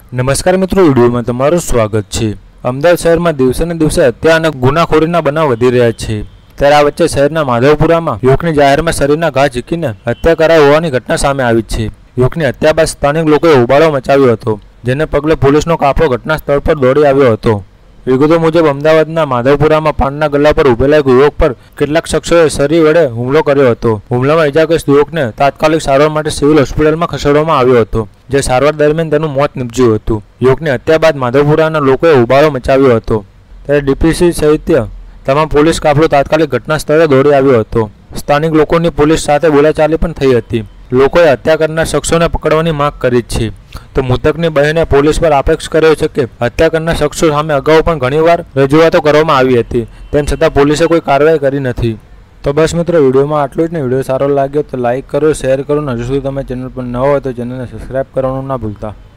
નમસ્કાર મિત્રો, વિડીયોમાં તમારું સ્વાગત છે। અમદાવાદ શહેરમાં દિવસેને દિવસે હત્યા અને ગુનાખોરીના બનાવ વધી રહ્યા છે। ત્યારે આ વચ્ચે શહેરના માધવપુરામાં યુવકની જાહેરમાં શરીરના ઘા ઝીકીને હત્યા કરાઈ હોવાની ઘટના સામે આવી છે। યુવકની હત્યા બાદ સ્થાનિક લોકોએ હોબાળો મચાવ્યો હતો, જેને પગલે પોલીસનો કાફલો ઘટના સ્થળ પર દોડી આવ્યો હતો। વિગતો મુજબ અમદાવાદના માધવપુરામાં પાનના ગલ્લા પર ઉભેલા એક યુવક પર કેટલાક શખ્સોએ છરી વડે હુમલો કર્યો હતો। હુમલામાં ઇજાગ્રસ્ત યુવકને તાત્કાલિક સારવાર માટે સિવિલ હોસ્પિટલમાં ખસેડવામાં આવ્યો હતો, જે સારવાર દરમિયાન તેનું મોત નીપજ્યું હતું। યુવકની હત્યા બાદ માધવપુરાના લોકોએ હોબાળો મચાવ્યો હતો, ત્યારે ડીપીસી સહિત તમામ પોલીસ કાફલો તાત્કાલિક ઘટના સ્થળે દોડી આવ્યો હતો। સ્થાનિક લોકોની પોલીસ સાથે બોલાચાલી પણ થઈ હતી। લોકોએ હત્યા કરનાર શખ્સોને પકડવાની માંગ કરી છે, તો મૃતકની બહેને પોલીસ પર આક્ષેપ કર્યો છે કે હત્યા કરનાર શખ્સો સામે અગાઉ પણ ઘણીવાર રજૂઆતો કરવામાં આવી હતી, તેમ છતાં પોલીસે કોઈ કાર્યવાહી કરી નથી। તો બસ મિત્રો, વિડીયોમાં આટલું જ ને। વિડીયો સારો લાગ્યો તો લાઇક કરો, શેર કરો, અને હજુ સુધી તમે ચેનલ પર ન હોય તો ચેનલને સબસ્ક્રાઇબ કરવાનું ના ભૂલતા।